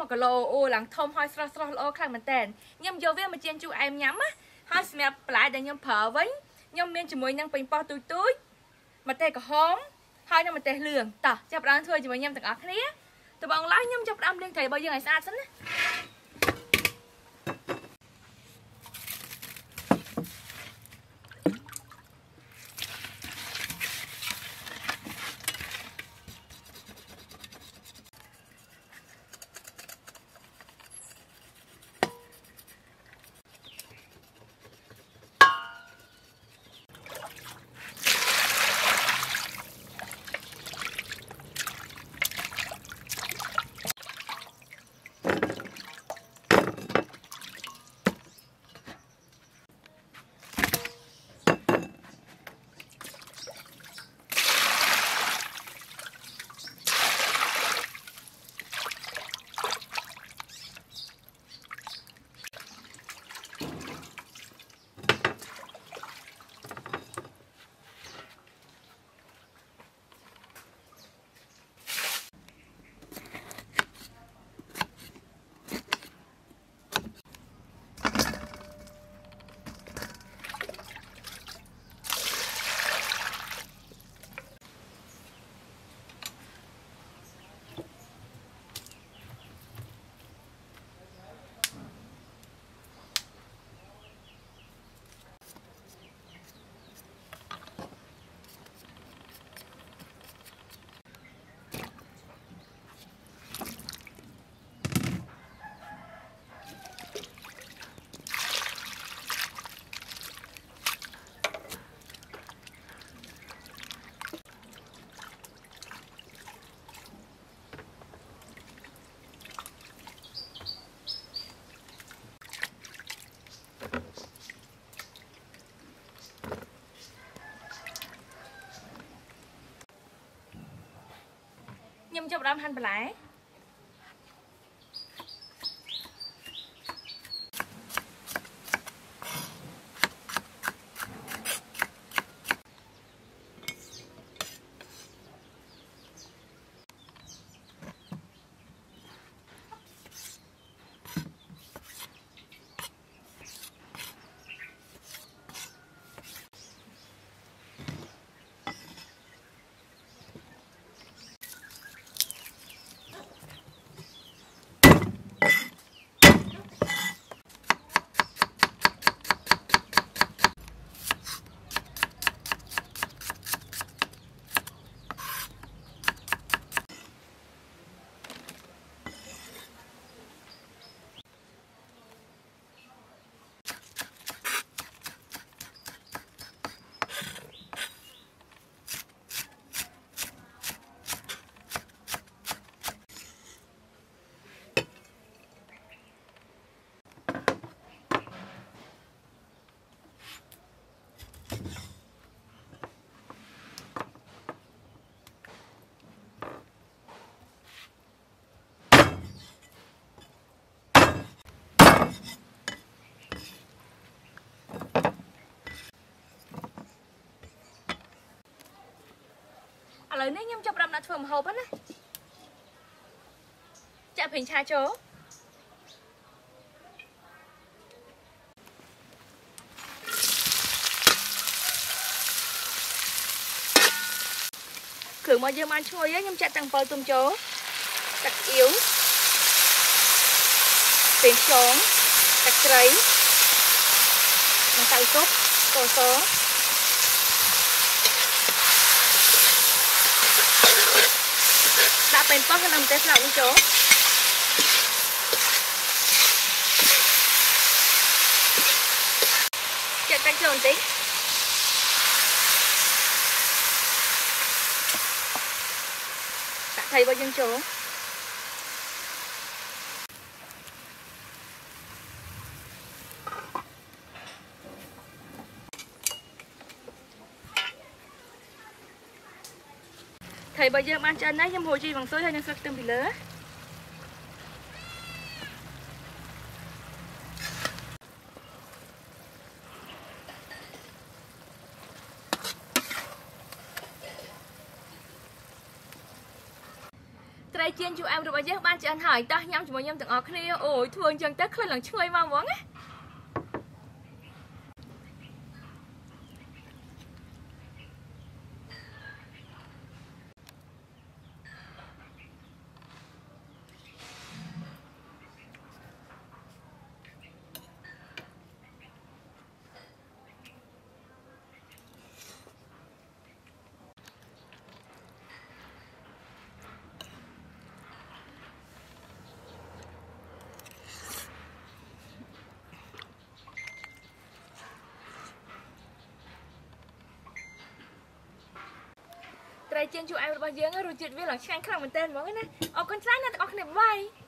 cả lô ô lằng thôm hoi sro sro lô khang mình tèn nhâm vô với mà chen chu em nhắm á hoi smep lại để nhâm phở với nhâm miên chỉ mùi nhâm bình po túi túi mà tè cả hóm hai nhâm mà tè lường tỏ chập đám thôi chỉ mùi nhâm tặng ác này tụi bọn lái nhâm chập đám liên thầy bao giờ ngày xa sẵn á nhâm chập đám hành bả lời này nhâm chập đám đã thơm hộp á nè chạy bình trai chớ khử mà giờ ăn chui á nhâm chạy tăng phơi tôm chớ đặc yếu tiền trống đặc trấy mà tạo sốt cổ số đã bên có cái nằm tép lại chỗ chạy canh trồn tí đã thấy bao nhiêu chỗ thầy bây giờ ăn chân đấy nhưng hồi chi bằng tối hay nhân sắc tương bị lớn ត្រីចៀនជូរអែមរបស់យើងបានឆ្អិនហើយតោះញ៉ាំជាមួយខ្ញុំទាំងអស់គ្នាអូយធ្វើអញ្ចឹងទៅខ្លះឡើងឈ្ងុយមកហ្មងណាត្រីចៀនជូរអែមរបស់យើងរសជាតិវាឡើងឆ្ងាញ់ខ្លាំងមែនទែនហ្មងណាអរគុណច្រើនណាស់ទាំងអស់គ្នាបាយ